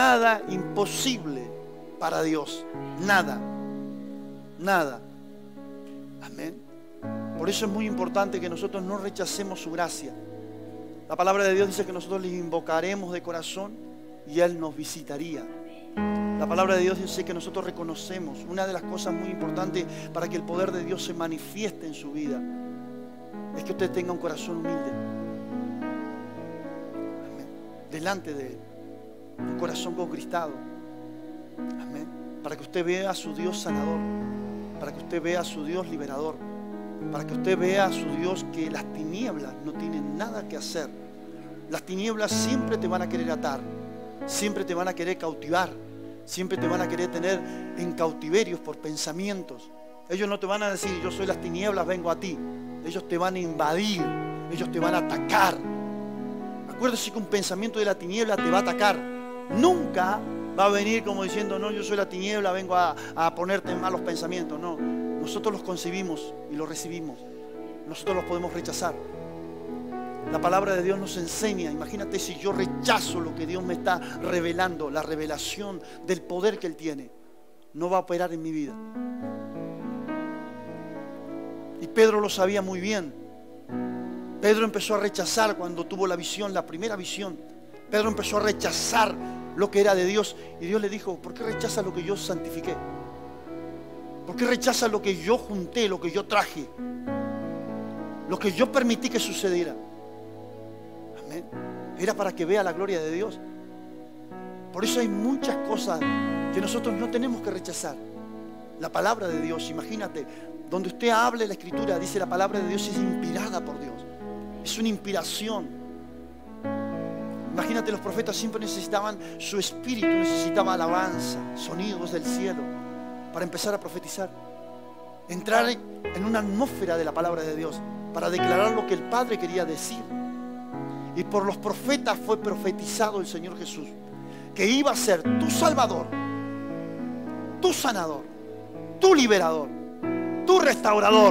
nada imposible para Dios. Nada. Nada. Amén. Por eso es muy importante que nosotros no rechacemos su gracia. La palabra de Dios dice que nosotros le invocaremos de corazón y Él nos visitaría. La palabra de Dios dice que nosotros reconocemos. Una de las cosas muy importantes para que el poder de Dios se manifieste en su vida es que usted tenga un corazón humilde. Amén. Delante de Él. Un corazón contristado. Amén. Para que usted vea a su Dios sanador. Para que usted vea a su Dios liberador. Para que usted vea a su Dios que las tinieblas no tienen nada que hacer. Las tinieblas siempre te van a querer atar. Siempre te van a querer cautivar. Siempre te van a querer tener en cautiverios por pensamientos. Ellos no te van a decir, yo soy las tinieblas, vengo a ti. Ellos te van a invadir. Ellos te van a atacar. Acuérdese que un pensamiento de la tiniebla te va a atacar. Nunca va a venir como diciendo, no, yo soy la tiniebla, vengo a ponerte en malos pensamientos. No, nosotros los concebimos y los recibimos. Nosotros los podemos rechazar. La palabra de Dios nos enseña. Imagínate si yo rechazo lo que Dios me está revelando, la revelación del poder que Él tiene, no va a operar en mi vida. Y Pedro lo sabía muy bien. Pedro empezó a rechazar cuando tuvo la visión, la primera visión. Pedro empezó a rechazar lo que era de Dios. Y Dios le dijo, ¿por qué rechazas lo que yo santifiqué? ¿Por qué rechazas lo que yo junté, lo que yo traje? Lo que yo permití que sucediera. Amén. Era para que vea la gloria de Dios. Por eso hay muchas cosas que nosotros no tenemos que rechazar. La palabra de Dios, imagínate, donde usted hable la Escritura, dice la palabra de Dios es inspirada por Dios. Es una inspiración. Imagínate, los profetas siempre necesitaban su espíritu, necesitaba alabanza, sonidos del cielo, para empezar a profetizar. Entrar en una atmósfera de la palabra de Dios, para declarar lo que el Padre quería decir. Y por los profetas fue profetizado el Señor Jesús, que iba a ser tu Salvador, tu sanador, tu liberador, tu restaurador.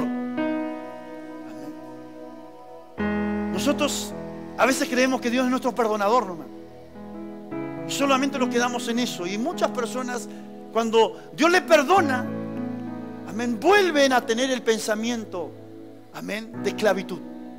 Amén. Nosotros a veces creemos que Dios es nuestro perdonador nomás. Y solamente nos quedamos en eso. Y muchas personas, cuando Dios le perdona, amén, vuelven a tener el pensamiento, amén, de esclavitud.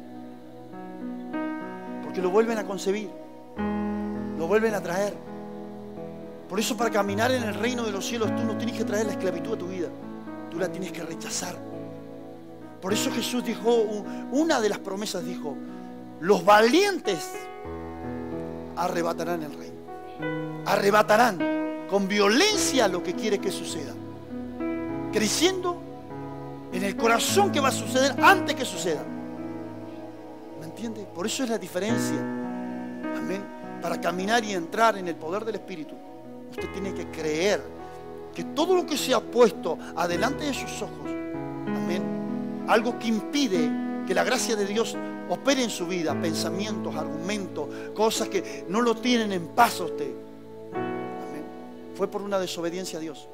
Porque lo vuelven a concebir, lo vuelven a traer. Por eso, para caminar en el reino de los cielos, tú no tienes que traer la esclavitud a tu vida, tú la tienes que rechazar. Por eso Jesús dijo, una de las promesas dijo, los valientes arrebatarán el reino. Arrebatarán con violencia lo que quiere que suceda, creyendo en el corazón que va a suceder antes que suceda. ¿Me entiende? Por eso es la diferencia. Amén. Para caminar y entrar en el poder del Espíritu, usted tiene que creer que todo lo que se ha puesto adelante de sus ojos, amén, algo que impide que la gracia de Dios opere en su vida, pensamientos, argumentos, cosas que no lo tienen en paz a usted, amén, fue por una desobediencia a Dios.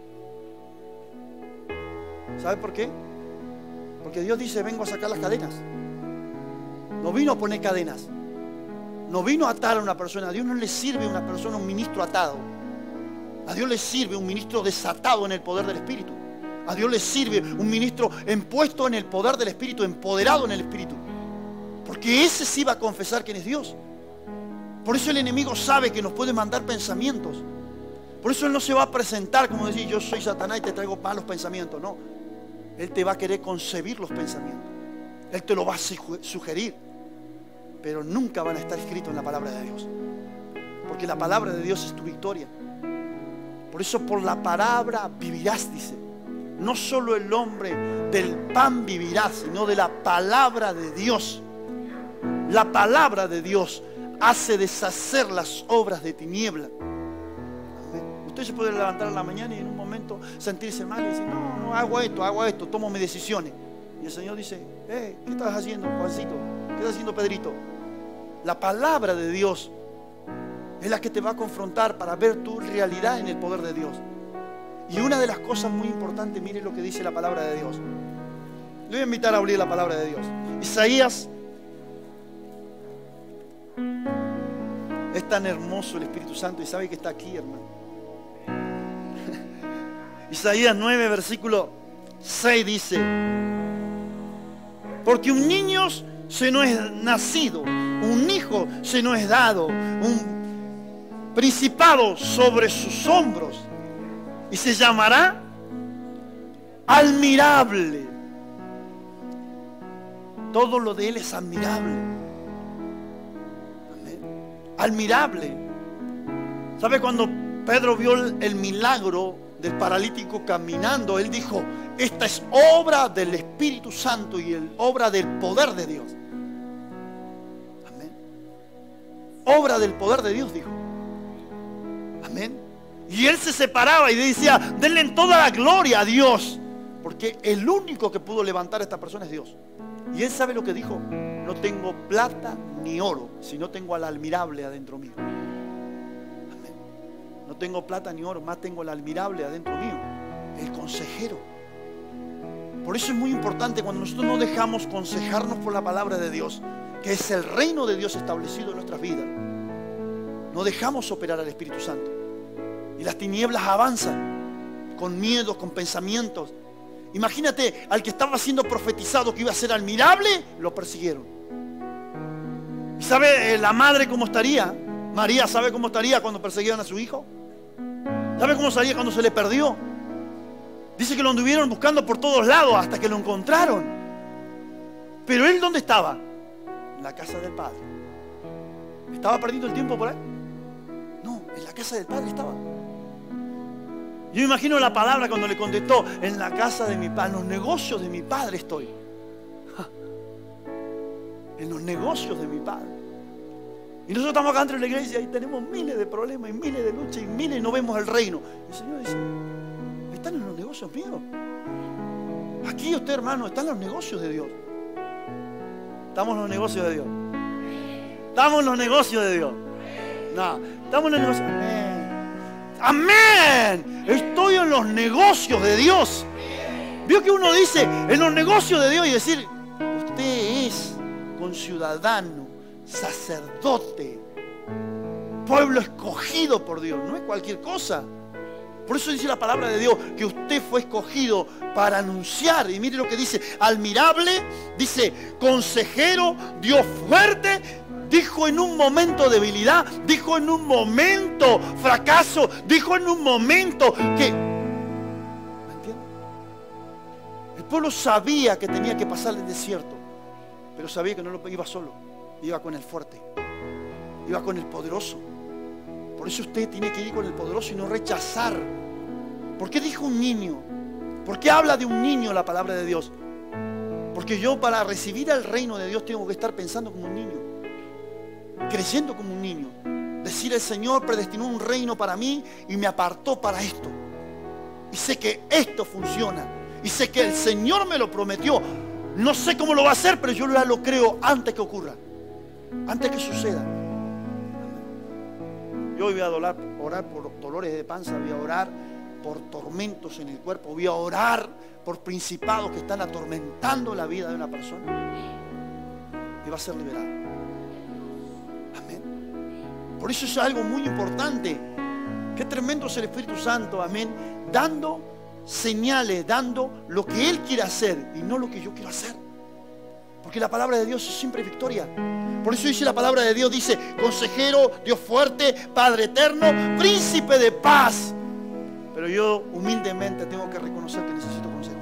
¿Sabe por qué? Porque Dios dice, vengo a sacar las cadenas. No vino a poner cadenas. No vino a atar a una persona. A Dios no le sirve a una persona un ministro atado. A Dios le sirve un ministro desatado en el poder del Espíritu. A Dios le sirve un ministro impuesto en el poder del Espíritu, empoderado en el Espíritu. Porque ese sí va a confesar quién es Dios. Por eso el enemigo sabe que nos puede mandar pensamientos. Por eso Él no se va a presentar como decir, yo soy Satanás y te traigo malos pensamientos. No. Él te va a querer concebir los pensamientos. Él te lo va a sugerir. Pero nunca van a estar escritos en la palabra de Dios. Porque la palabra de Dios es tu victoria. Por eso por la palabra vivirás, dice. No solo el hombre del pan vivirá, sino de la palabra de Dios. La palabra de Dios hace deshacer las obras de tiniebla. Amén. Usted se puede levantar en la mañana y en un momento sentirse mal y decir, no, hago esto, tomo mis decisiones. Y el Señor dice, ¿qué estás haciendo, Juancito? ¿Qué estás haciendo, Pedrito? La palabra de Dios es la que te va a confrontar para ver tu realidad en el poder de Dios. Y una de las cosas muy importantes, mire lo que dice la palabra de Dios. Le voy a invitar a abrir la palabra de Dios. Isaías Es tan hermoso el Espíritu Santo y sabe que está aquí, hermano. Isaías 9, versículo 6 dice: porque un niño se nos es nacido, un hijo se nos es dado, un principado sobre sus hombros, y se llamará admirable. Todo lo de él es admirable. Amén. Admirable. ¿Sabe cuando Pedro vio el milagro del paralítico caminando? Él dijo: esta es obra del Espíritu Santo y obra del poder de Dios. Amén. Obra del poder de Dios, dijo. Amén. Y él se separaba y decía: denle toda la gloria a Dios, porque el único que pudo levantar a esta persona es Dios. Y él sabe lo que dijo: no tengo plata ni oro, sino tengo al admirable adentro mío. Amén. No tengo plata ni oro, más tengo al admirable adentro mío, el consejero. Por eso es muy importante cuando nosotros no dejamos aconsejarnos por la palabra de Dios, que es el reino de Dios establecido en nuestras vidas. No dejamos operar al Espíritu Santo. Y las tinieblas avanzan con miedos, con pensamientos. Imagínate al que estaba siendo profetizado que iba a ser admirable, lo persiguieron. ¿Y sabe la madre cómo estaría? María, ¿sabe cómo estaría cuando perseguían a su hijo? ¿Sabe cómo estaría cuando se le perdió? Dice que lo anduvieron buscando por todos lados hasta que lo encontraron. Pero él, ¿dónde estaba? En la casa del Padre. ¿Estaba perdiendo el tiempo por ahí? No, en la casa del Padre estaba. Yo me imagino la palabra cuando le contestó: en la casa de mi Padre, en los negocios de mi Padre estoy. En los negocios de mi Padre. Y nosotros estamos acá dentro de la iglesia y tenemos miles de problemas y miles de luchas y miles, y no vemos el reino. Y el Señor dice: están en los negocios míos. Aquí usted, hermano, está en los negocios de Dios. Estamos en los negocios de Dios. Estamos en los negocios de Dios. No, estamos en los negocios. Amén. Estoy en los negocios de Dios. Vio que uno dice en los negocios de Dios y decir: usted es conciudadano, sacerdote, pueblo escogido por Dios. No es cualquier cosa. Por eso dice la palabra de Dios que usted fue escogido para anunciar. Y mire lo que dice: admirable, dice consejero, Dios fuerte. Dijo en un momento de debilidad, dijo en un momento fracaso, dijo en un momento que... ¿Me entienden? El pueblo sabía que tenía que pasar el desierto, pero sabía que no lo iba solo, iba con el fuerte, iba con el poderoso. Por eso usted tiene que ir con el poderoso y no rechazar. ¿Por qué dijo un niño? ¿Por qué habla de un niño la palabra de Dios? Porque yo, para recibir el reino de Dios, tengo que estar pensando como un niño, creyendo como un niño. Decir: el Señor predestinó un reino para mí y me apartó para esto. Y sé que esto funciona. Y sé que el Señor me lo prometió. No sé cómo lo va a hacer, pero yo ya lo creo antes que ocurra, antes que suceda. Yo voy a orar por dolores de panza, voy a orar por tormentos en el cuerpo, voy a orar por principados que están atormentando la vida de una persona, y va a ser liberado. Amén. Por eso es algo muy importante. Qué tremendo es el Espíritu Santo, amén, dando señales, dando lo que Él quiere hacer y no lo que yo quiero hacer. Porque la palabra de Dios es siempre victoria. Por eso dice la palabra de Dios, dice: consejero, Dios fuerte, Padre eterno, príncipe de paz. Pero yo humildemente tengo que reconocer que necesito consejo.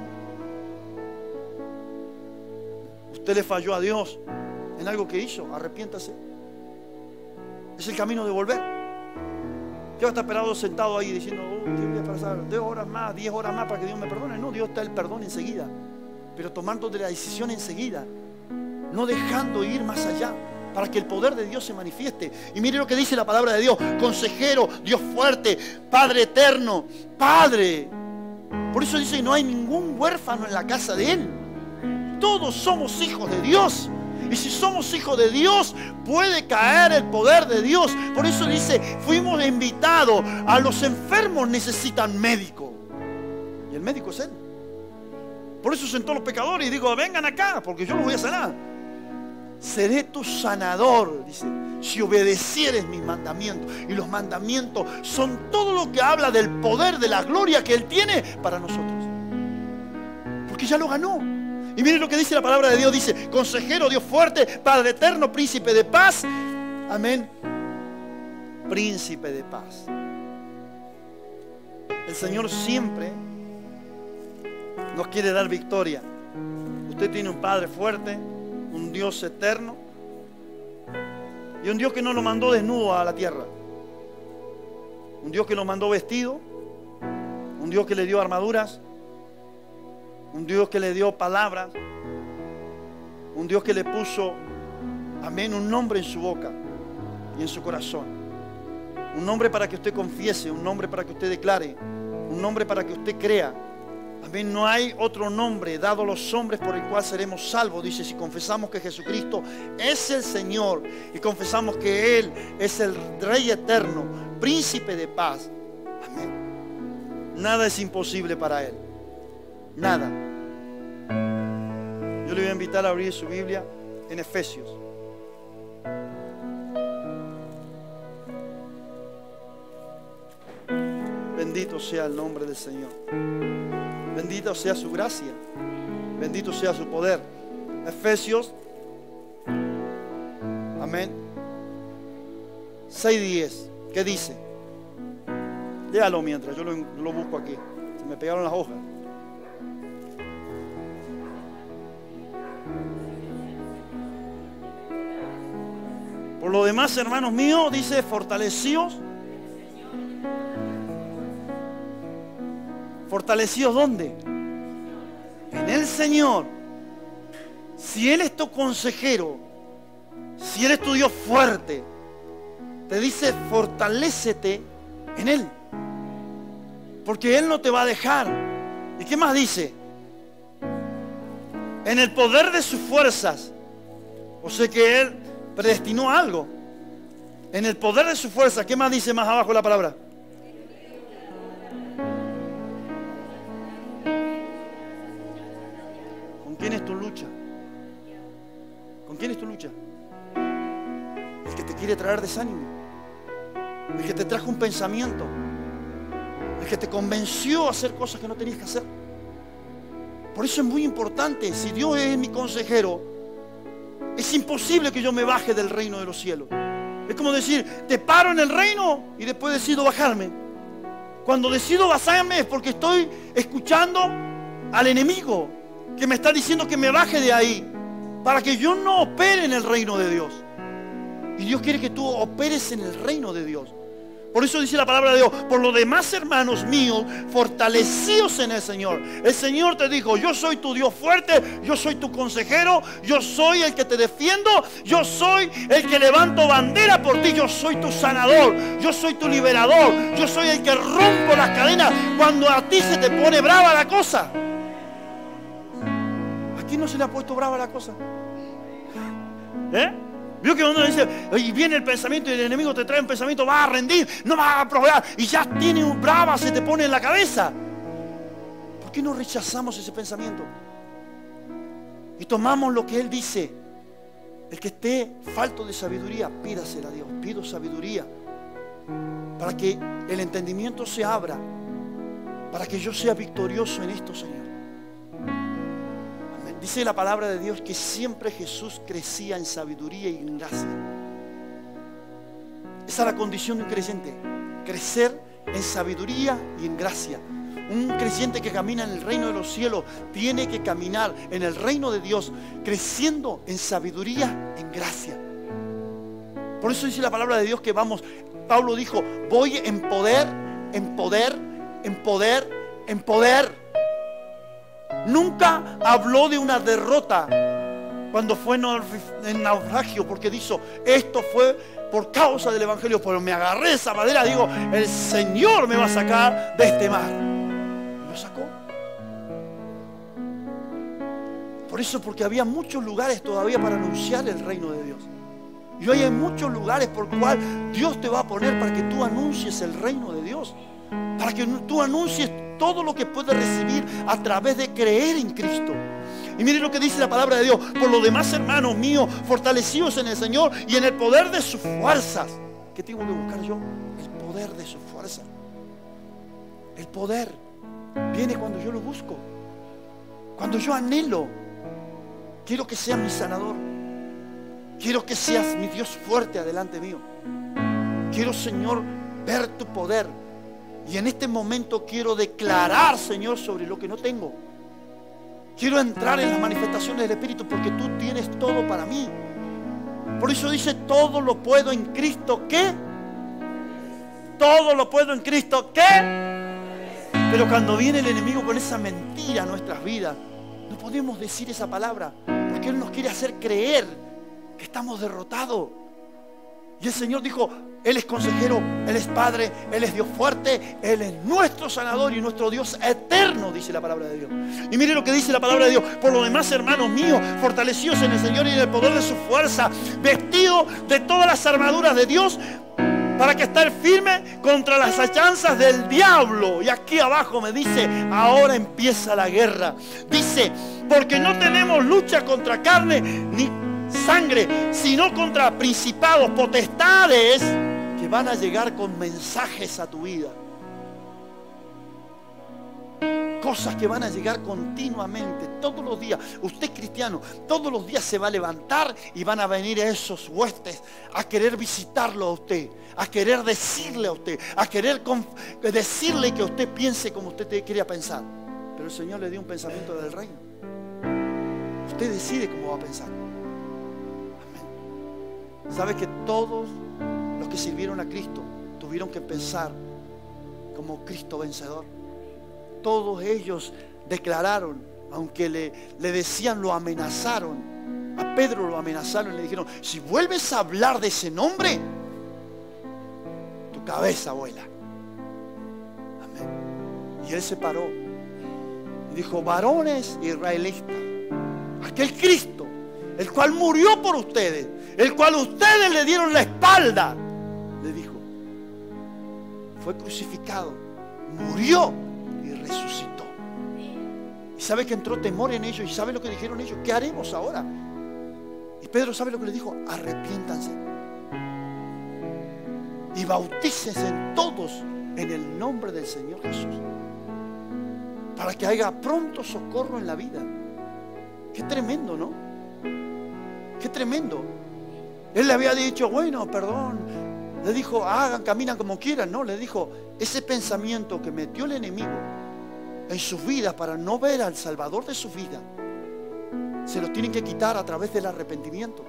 Usted le falló a Dios en algo que hizo, arrepiéntase. Es el camino de volver. ¿Qué va a estar esperado sentado ahí diciendo: ¿qué voy a pasar? 2 horas más, 10 horas más para que Dios me perdone? No, Dios está el perdón enseguida, pero tomando de la decisión enseguida, no dejando ir más allá, para que el poder de Dios se manifieste. Y mire lo que dice la palabra de Dios: consejero, Dios fuerte, Padre eterno, Padre. Por eso dice: no hay ningún huérfano en la casa de Él. Todos somos hijos de Dios. Y si somos hijos de Dios, puede caer el poder de Dios. Por eso dice: fuimos invitados. A los enfermos necesitan médico, y el médico es Él. Por eso sentó a los pecadores y digo: vengan acá, porque yo los voy a sanar. seré tu sanador, dice, si obedecieres mis mandamientos. Y los mandamientos son todo lo que habla del poder, de la gloria que Él tiene para nosotros. Porque ya lo ganó. Y miren lo que dice la palabra de Dios. Dice, consejero, Dios fuerte, Padre eterno, príncipe de paz. Amén. Príncipe de paz. El Señor siempre nos quiere dar victoria. Usted tiene un Padre fuerte, un Dios eterno y un Dios que no lo mandó desnudo a la tierra. Un Dios que lo mandó vestido, un Dios que le dio armaduras, un Dios que le dio palabras, un Dios que le puso, amén, un nombre en su boca y en su corazón. Un nombre para que usted confiese, un nombre para que usted declare, un nombre para que usted crea. Amén. No hay otro nombre dado a los hombres por el cual seremos salvos. Dice, si confesamos que Jesucristo es el Señor y confesamos que Él es el Rey eterno, príncipe de paz. Amén. Nada es imposible para Él. Nada. Yo le voy a invitar a abrir su Biblia en Efesios. Bendito sea el nombre del Señor. Bendito sea su gracia. Bendito sea su poder. Efesios, amén, 6:10. ¿Qué dice? Léalo mientras yo lo busco aquí. Se me pegaron las hojas. Por lo demás, hermanos míos, dice, fortalecidos. ¿Fortalecidos dónde? En el Señor. Si Él es tu consejero, si Él es tu Dios fuerte, te dice, fortalécete en Él. Porque Él no te va a dejar. ¿Y qué más dice? En el poder de sus fuerzas. O sea que Él predestinó algo. En el poder de sus fuerzas. ¿Qué más dice más abajo la palabra? ¿Con quién es tu lucha? ¿Con quién es tu lucha? El que te quiere traer desánimo. El que te trajo un pensamiento. El que te convenció a hacer cosas que no tenías que hacer. Por eso es muy importante. Si Dios es mi consejero, es imposible que yo me baje del reino de los cielos. Es como decir, te paro en el reino y después decido bajarme. Cuando decido bajarme es porque estoy escuchando al enemigo que me está diciendo que me baje de ahí, para que yo no opere en el reino de Dios. Y Dios quiere que tú operes en el reino de Dios. Por eso dice la palabra de Dios, por lo demás, hermanos míos, fortalecidos en el Señor. El Señor te dijo, yo soy tu Dios fuerte, yo soy tu consejero, yo soy el que te defiendo, yo soy el que levanto bandera por ti, yo soy tu sanador, yo soy tu liberador, yo soy el que rompo las cadenas cuando a ti se te pone brava la cosa. ¿A quién no se le ha puesto brava la cosa? Vio que uno dice, y viene el pensamiento y el enemigo te trae un pensamiento, vas a rendir, no vas a probar, y ya tiene un brava, se te pone en la cabeza. ¿Por qué no rechazamos ese pensamiento? Y tomamos lo que Él dice. El que esté falto de sabiduría, pídasela a Dios. Pido sabiduría para que el entendimiento se abra, para que yo sea victorioso en esto, Señor. Dice la palabra de Dios que siempre Jesús crecía en sabiduría y en gracia. Esa es la condición de un creyente. Crecer en sabiduría y en gracia. Un creyente que camina en el reino de los cielos tiene que caminar en el reino de Dios, creciendo en sabiduría y en gracia. Por eso dice la palabra de Dios que vamos, Pablo dijo, voy en poder, en poder, en poder, en poder. Nunca habló de una derrota cuando fue en naufragio, porque dijo, esto fue por causa del evangelio, pero me agarré esa madera, digo, el Señor me va a sacar de este mar. Y lo sacó. Por eso, porque había muchos lugares todavía para anunciar el reino de Dios. Y hoy hay muchos lugares por los cuales Dios te va a poner para que tú anuncies el reino de Dios, para que tú anuncies todo lo que puedes recibir a través de creer en Cristo, Y mire lo que dice la palabra de Dios. Por lo demás, hermanos míos, fortalecidos en el Señor y en el poder de sus fuerzas. ¿Qué tengo que buscar yo? El poder de sus fuerzas. El poder viene cuando yo lo busco, cuando yo anhelo. Quiero que seas mi sanador. Quiero que seas mi Dios fuerte adelante mío. Quiero, Señor, ver tu poder. Y en este momento quiero declarar, Señor, sobre lo que no tengo. Quiero entrar en las manifestaciones del Espíritu, porque tú tienes todo para mí. Por eso dice, todo lo puedo en Cristo. ¿Qué? Todo lo puedo en Cristo. ¿Qué? Pero cuando viene el enemigo con esa mentira a nuestras vidas, no podemos decir esa palabra, porque Él nos quiere hacer creer que estamos derrotados. Y el Señor dijo, Él es consejero, Él es Padre, Él es Dios fuerte, Él es nuestro sanador y nuestro Dios eterno, dice la palabra de Dios. Y mire lo que dice la palabra de Dios. Por lo demás, hermanos míos, fortalecidos en el Señor y en el poder de su fuerza, vestidos de todas las armaduras de Dios, para que estar firme contra las acechanzas del diablo. Y aquí abajo me dice, ahora empieza la guerra. Dice, porque no tenemos lucha contra carne ni sangre, sino contra principados, potestades que van a llegar con mensajes a tu vida. Cosas que van a llegar continuamente, todos los días. Usted cristiano, todos los días se va a levantar y van a venir esos huestes a querer visitarlo a usted, a querer decirle a usted, a querer decirle que usted piense como usted quería pensar. Pero el Señor le dio un pensamiento del reino. Usted decide cómo va a pensar. Amén. ¿Sabe que todos los que sirvieron a Cristo tuvieron que pensar como Cristo vencedor? Todos ellos declararon, aunque le decían, lo amenazaron. A Pedro lo amenazaron y le dijeron, si vuelves a hablar de ese nombre, tu cabeza vuela. Amén. Y él se paró y dijo, varones israelitas, aquel Cristo, el cual murió por ustedes, el cual ustedes le dieron la espalda, le dijo, fue crucificado, murió y resucitó. Y sabe que entró temor en ellos. Y sabe lo que dijeron ellos, ¿qué haremos ahora? Y Pedro, ¿sabe lo que les dijo? Arrepiéntanse y bautícense todos en el nombre del Señor Jesús, para que haya pronto socorro en la vida. Qué tremendo, ¿no? Qué tremendo. Él le había dicho, bueno, perdón. Le dijo, hagan, caminan como quieran. No, le dijo, ese pensamiento que metió el enemigo en sus vidas para no ver al Salvador de su vida, se lo tienen que quitar a través del arrepentimiento.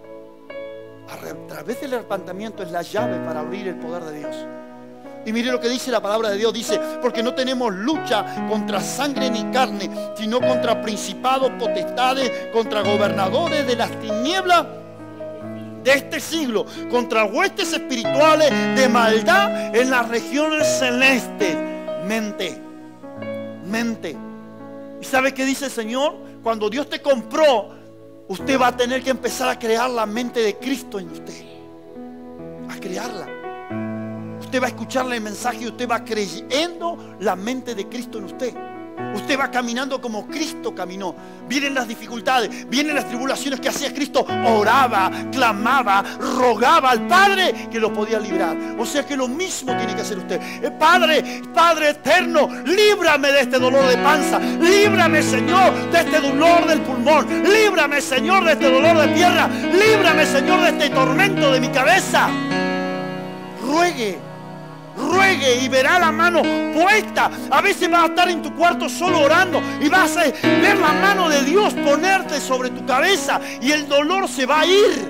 A través del arrepentimiento es la llave para abrir el poder de Dios. Y mire lo que dice la palabra de Dios. Dice, porque no tenemos lucha contra sangre ni carne, sino contra principados, potestades, contra gobernadores de las tinieblas de este siglo, contra huestes espirituales de maldad en las regiones celestes. Mente. ¿Y sabe qué dice el Señor? Cuando Dios te compró, usted va a tener que empezar a crear la mente de Cristo en usted. A crearla. Usted va a escucharle el mensaje y usted va creyendo la mente de Cristo en usted. Usted va caminando como Cristo caminó. Vienen las dificultades, vienen las tribulaciones que hacía Cristo. Oraba, clamaba, rogaba al Padre que lo podía librar. O sea que lo mismo tiene que hacer usted. Padre eterno, líbrame de este dolor de panza. Líbrame, Señor, de este dolor del pulmón. Líbrame, Señor, de este dolor de pierna. Líbrame, Señor, de este tormento de mi cabeza. Ruegue y verá la mano puesta. A veces vas a estar en tu cuarto solo orando y vas a ver la mano de Dios ponerte sobre tu cabeza y el dolor se va a ir.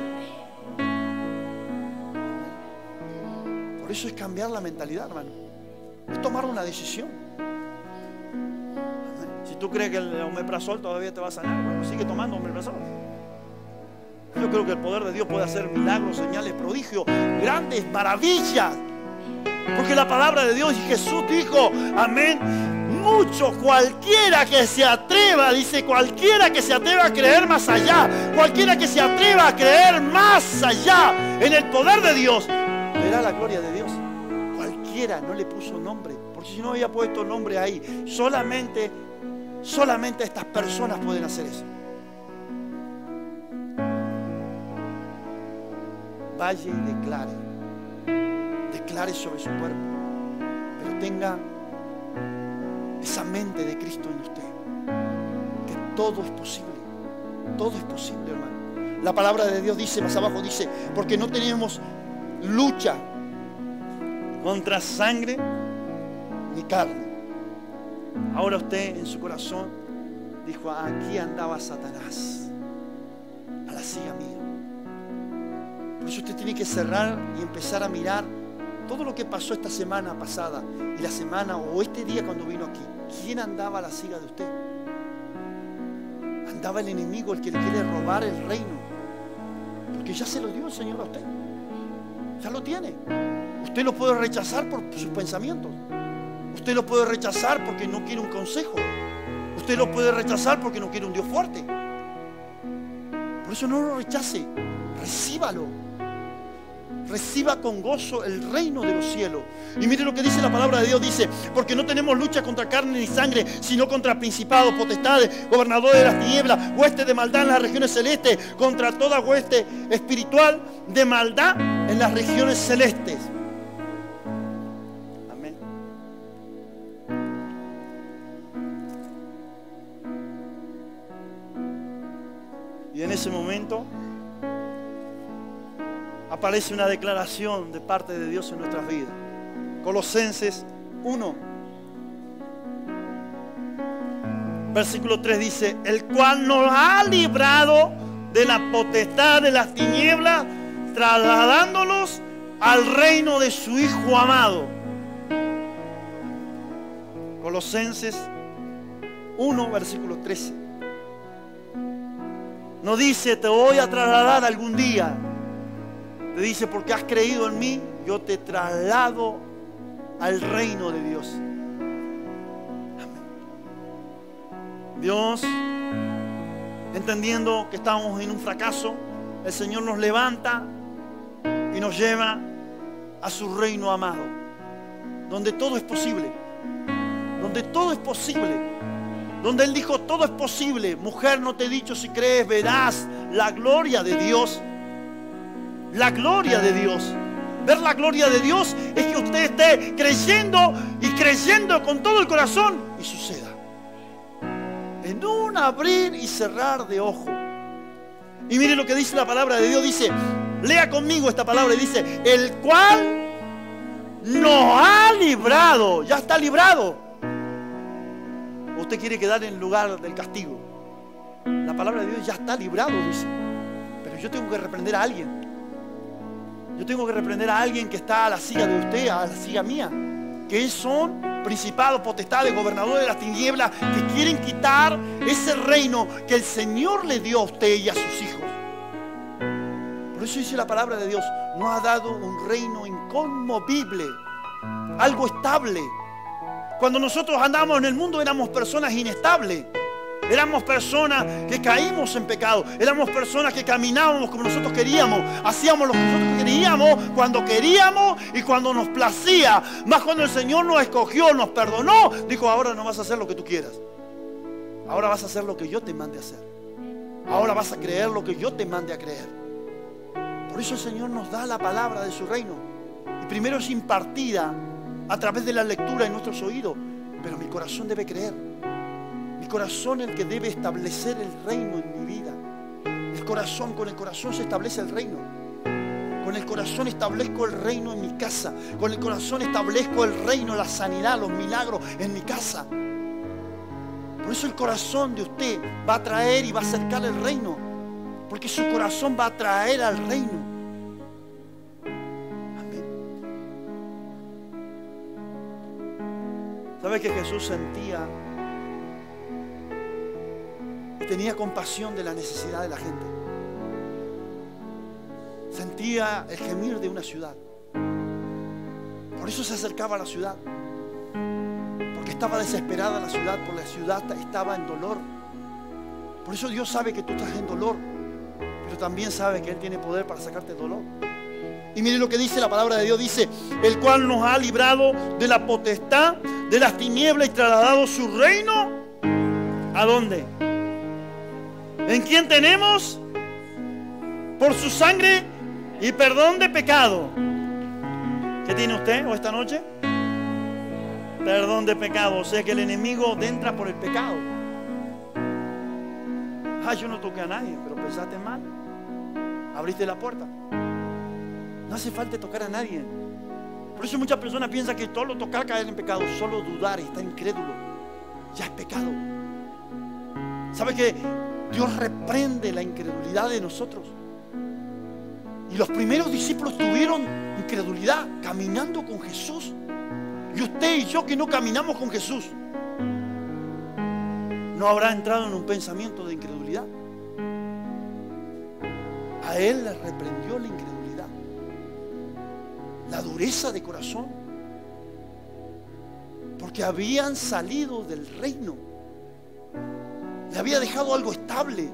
Por eso es cambiar la mentalidad, hermano. Es tomar una decisión. Si tú crees que el omeprazol todavía te va a sanar, bueno, sigue tomando omeprazol. Yo creo que el poder de Dios puede hacer milagros, señales, prodigios, grandes maravillas. Porque la palabra de Dios, y Jesús dijo, amén, mucho, cualquiera que se atreva, dice, cualquiera que se atreva a creer más allá, cualquiera que se atreva a creer más allá en el poder de Dios, verá la gloria de Dios. Cualquiera, no le puso nombre, porque si no había puesto nombre ahí, solamente Solamente estas personas pueden hacer eso. Vaya y declare sobre su cuerpo, pero tenga esa mente de Cristo en usted, que todo es posible, hermano. La palabra de Dios dice, más abajo dice, porque no tenemos lucha contra sangre ni carne. Ahora usted en su corazón dijo, aquí andaba Satanás, a la silla mía. Por eso usted tiene que cerrar y empezar a mirar todo lo que pasó esta semana pasada y la semana o este día cuando vino aquí. ¿Quién andaba a la silla de usted? Andaba el enemigo, el que le quiere robar el reino, porque ya se lo dio el Señor a usted. Ya lo tiene. Usted lo puede rechazar por sus pensamientos. Usted lo puede rechazar porque no quiere un consejo. Usted lo puede rechazar porque no quiere un Dios fuerte. Por eso no lo rechace, recíbalo. Reciba con gozo el reino de los cielos. Y mire lo que dice la palabra de Dios. Dice, porque no tenemos lucha contra carne ni sangre, sino contra principados, potestades, gobernadores de las tinieblas, huestes de maldad en las regiones celestes, contra toda hueste espiritual de maldad en las regiones celestes. Amén. Y en ese momento aparece una declaración de parte de Dios en nuestras vidas. Colosenses 1, versículo 3 dice, el cual nos ha librado de la potestad de las tinieblas, trasladándonos al reino de su Hijo amado. Colosenses 1, versículo 13. No dice, te voy a trasladar algún día. Te dice, porque has creído en mí, yo te traslado al reino de Dios. Amén. Dios, entendiendo que estamos en un fracaso, el Señor nos levanta y nos lleva a su reino amado, donde todo es posible, donde todo es posible, donde Él dijo, todo es posible. Mujer, no te he dicho, si crees verás la gloria de Dios. La gloria de Dios. Ver la gloria de Dios es que usted esté creyendo y creyendo con todo el corazón y suceda. En un abrir y cerrar de ojo. Y mire lo que dice la palabra de Dios. Dice, lea conmigo esta palabra y dice, el cual nos ha librado. Ya está librado. Usted quiere quedar en lugar del castigo. La palabra de Dios ya está librado, dice. Pero yo tengo que reprender a alguien. Yo tengo que reprender a alguien que está a la silla de usted, a la silla mía, que son principados, potestades, gobernadores de las tinieblas, que quieren quitar ese reino que el Señor le dio a usted y a sus hijos. Por eso dice la palabra de Dios, nos ha dado un reino inconmovible, algo estable. Cuando nosotros andábamos en el mundo éramos personas inestables. Éramos personas que caímos en pecado. Éramos personas que caminábamos como nosotros queríamos. Hacíamos lo que nosotros queríamos y cuando nos placía. Más cuando el Señor nos escogió, nos perdonó, dijo, ahora no vas a hacer lo que tú quieras. Ahora vas a hacer lo que yo te mande a hacer. Ahora vas a creer lo que yo te mande a creer. Por eso el Señor nos da la palabra de su reino. Y primero es impartida a través de la lectura en nuestros oídos. Pero mi corazón debe creer. Mi corazón es el que debe establecer el reino en mi vida. Con el corazón se establece el reino. Con el corazón establezco el reino en mi casa. Con el corazón establezco el reino, la sanidad, los milagros en mi casa. Por eso el corazón de usted va a traer y va a acercar el reino. Porque su corazón va a traer al reino. Amén. ¿Sabe que Jesús sentía? Tenía compasión de la necesidad de la gente. Sentía el gemir de una ciudad. Por eso se acercaba a la ciudad. Porque estaba desesperada la ciudad, porque la ciudad estaba en dolor. Por eso Dios sabe que tú estás en dolor, pero también sabe que Él tiene poder para sacarte dolor. Y mire lo que dice la palabra de Dios. Dice, el cual nos ha librado de la potestad de las tinieblas y trasladado su reino ¿A dónde? ¿En quién tenemos? Por su sangre y perdón de pecado. ¿Qué tiene usted o esta noche? Perdón de pecado. O sea que el enemigo te entra por el pecado. Yo no toqué a nadie, pero pensaste mal. Abriste la puerta. No hace falta tocar a nadie. Por eso muchas personas piensan que todo lo tocar caer en pecado. Solo dudar y estar incrédulo ya es pecado. ¿Sabe que Dios reprende la incredulidad de nosotros? Y los primeros discípulos tuvieron incredulidad caminando con Jesús. Y usted y yo que no caminamos con Jesús, ¿no habrá entrado en un pensamiento de incredulidad? A él le reprendió la incredulidad, la dureza de corazón, porque habían salido del reino. Le había dejado algo estable.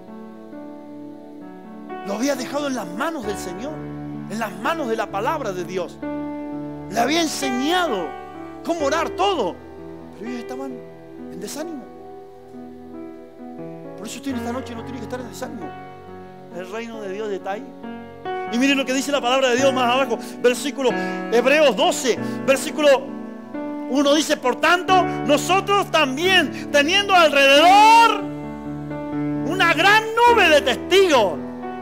Lo había dejado en las manos del Señor, en las manos de la palabra de Dios. Le había enseñado cómo orar, todo. Pero ellos estaban en desánimo. Por eso usted en esta noche no tiene que estar en desánimo. El reino de Dios está ahí. Y miren lo que dice la palabra de Dios más abajo. Versículo Hebreos 12, versículo 1 dice: por tanto, nosotros también, teniendo alrededor una gran nube de testigos.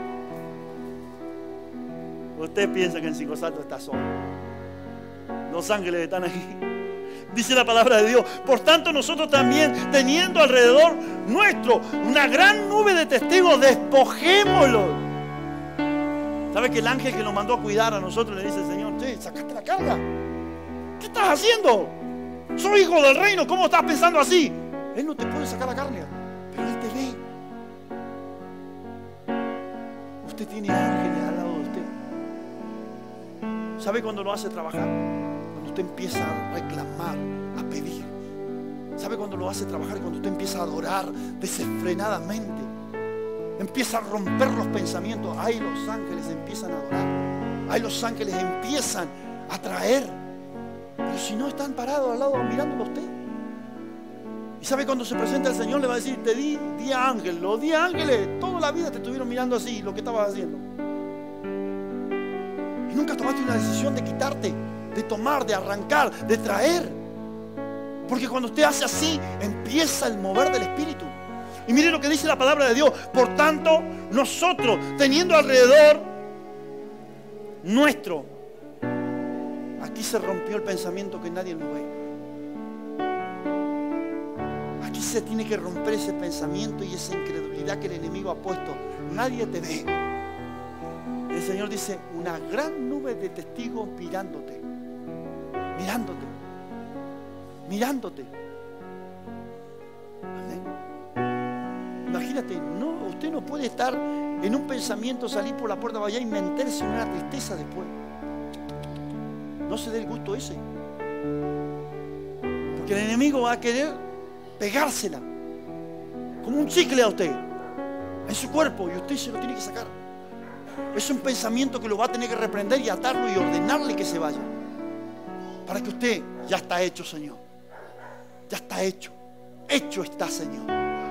Usted piensa que en Cinco Saltos está solo. Los ángeles están aquí. Dice la palabra de Dios: por tanto nosotros también, teniendo alrededor nuestro una gran nube de testigos, despojémoslo. ¿Sabe que el ángel que nos mandó a cuidar a nosotros le dice al Señor: che, sacaste la carga? ¿Qué estás haciendo? Soy hijo del reino, ¿cómo estás pensando así? Él no te puede sacar la carga, pero Él te ve. Usted tiene ángeles al lado de usted. ¿Sabe cuándo lo hace trabajar? Cuando usted empieza a reclamar, a pedir. ¿Sabe cuándo lo hace trabajar? Cuando usted empieza a adorar desenfrenadamente. Empieza a romper los pensamientos. Ahí los ángeles empiezan a adorar. Ahí los ángeles empiezan a traer. Pero si no, están parados al lado mirándolo a usted. Y sabe, cuando se presenta el Señor le va a decir: te di ángel. Los 10 ángeles toda la vida te estuvieron mirando así, lo que estabas haciendo. Y nunca tomaste una decisión de quitarte, de tomar, de arrancar, de traer. Porque cuando usted hace así, empieza el mover del Espíritu. Y mire lo que dice la palabra de Dios: por tanto, nosotros, teniendo alrededor nuestro. Aquí se rompió el pensamiento que nadie lo ve. Aquí se tiene que romper ese pensamiento y esa incredulidad que el enemigo ha puesto. Nadie te ve. El Señor dice: una gran nube de testigos mirándote. Mirándote. Mirándote. Amén. Imagínate, no, usted no puede estar en un pensamiento, salir por la puerta de allá y meterse en una tristeza después. No se dé el gusto ese. Porque el enemigo va a querer pegársela como un chicle a usted en su cuerpo, y usted se lo tiene que sacar. Es un pensamiento que lo va a tener que reprender y atarlo y ordenarle que se vaya. Para que usted: ya está hecho, Señor. Ya está hecho. Hecho está, Señor.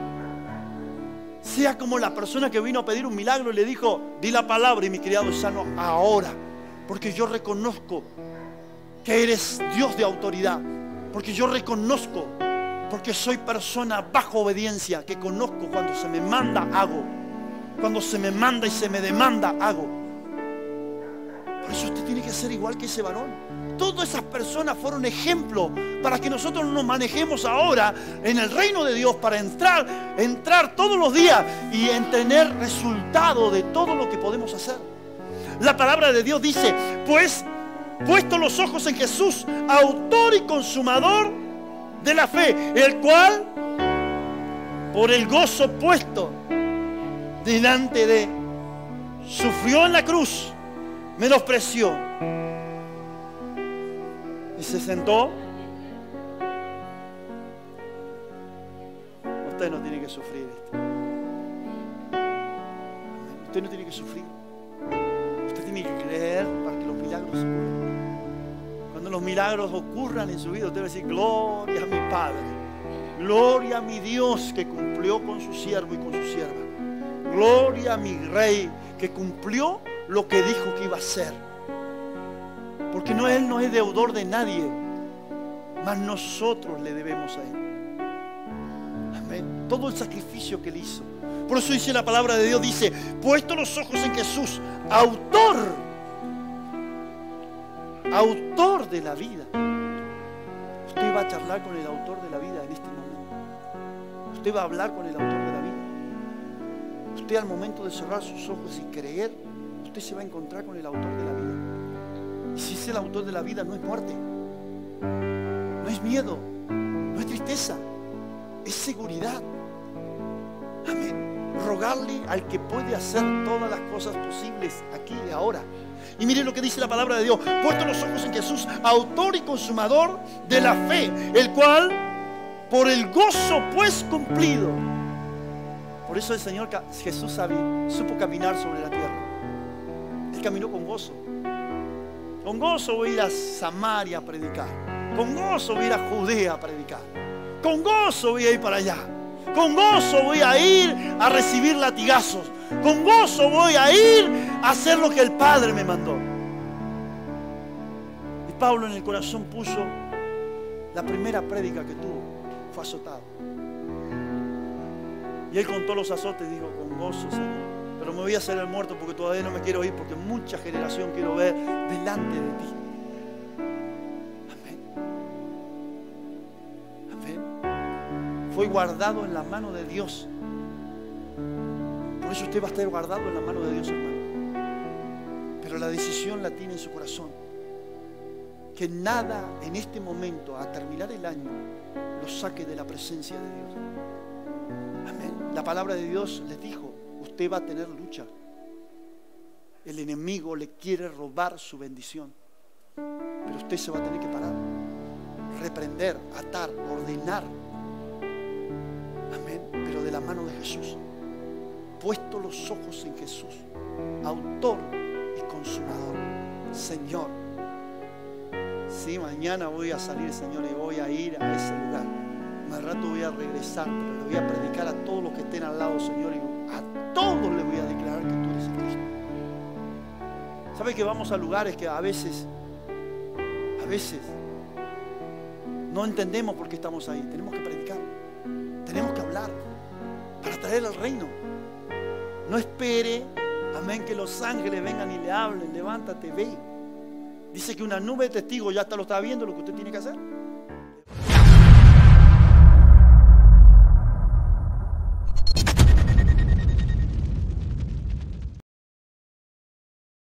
Sea como la persona que vino a pedir un milagro y le dijo: di la palabra y mi criado es sano ahora. Porque yo reconozco que eres Dios de autoridad. Porque yo reconozco, porque soy persona bajo obediencia, que conozco cuando se me manda, hago. Cuando se me manda y se me demanda, hago. Por eso usted tiene que ser igual que ese varón. Todas esas personas fueron ejemplos para que nosotros nos manejemos ahora en el reino de Dios, para entrar todos los días y en tener resultado de todo lo que podemos hacer. La palabra de Dios dice: pues puesto los ojos en Jesús, autor y consumador de la fe, el cual, por el gozo puesto delante de, sufrió en la cruz, menospreció y se sentó. Usted no tiene que sufrir esto. Usted no tiene que sufrir. Usted tiene que creer para que los milagros ocurran. Cuando los milagros ocurran en su vida, usted va a decir: gloria a mi Padre. Gloria a mi Dios que cumplió con su siervo y con su sierva. Gloria a mi Rey que cumplió lo que dijo que iba a hacer. Porque Él no es deudor de nadie, mas nosotros le debemos a Él. Amén. Todo el sacrificio que Él hizo. Por eso dice la palabra de Dios, dice, puesto los ojos en Jesús, autor de la vida. Usted va a charlar con el autor de la vida en este momento. Usted va a hablar con el autor de la vida. Usted al momento de cerrar sus ojos y creer, usted se va a encontrar con el autor de la vida. Y si es el autor de la vida, no es muerte, no es miedo, no es tristeza, es seguridad. Amén. Rogarle al que puede hacer todas las cosas posibles aquí y ahora. Y mire lo que dice la palabra de Dios: puesto los ojos en Jesús, autor y consumador de la fe, el cual por el gozo pues cumplido. Por eso el Señor Jesús supo caminar sobre la tierra. Él caminó con gozo. Con gozo voy a ir a Samaria a predicar. Con gozo voy a ir a Judea a predicar. Con gozo voy a ir para allá. Con gozo voy a ir a recibir latigazos. Con gozo voy a ir a hacer lo que el Padre me mandó. Y Pablo en el corazón puso la primera prédica que tuvo. Fue azotado. Y él con todos los azotes dijo: con gozo, Señor, pero me voy a hacer el muerto porque todavía no me quiero ir, porque mucha generación quiero ver delante de ti. Fue guardado en la mano de Dios. Por eso usted va a estar guardado en la mano de Dios, hermano. Pero la decisión la tiene en su corazón. Que nada en este momento, a terminar el año, lo saque de la presencia de Dios. Amén. La palabra de Dios les dijo: usted va a tener lucha. El enemigo le quiere robar su bendición. Pero usted se va a tener que parar, reprender, atar, ordenar. Amén. Pero de la mano de Jesús. Puesto los ojos en Jesús, autor y consumador. Señor, si mañana voy a salir, Señor, y voy a ir a ese lugar, más rato voy a regresar, pero le voy a predicar a todos los que estén al lado, Señor, y a todos les voy a declarar que tú eres el Cristo. ¿Sabe que vamos a lugares que a veces no entendemos por qué estamos ahí? Tenemos que predicar, tenemos que hablar para traer el reino. No espere, amén, que los ángeles vengan y le hablen. Levántate, ve. Dice que una nube de testigos ya hasta lo está viendo lo que usted tiene que hacer.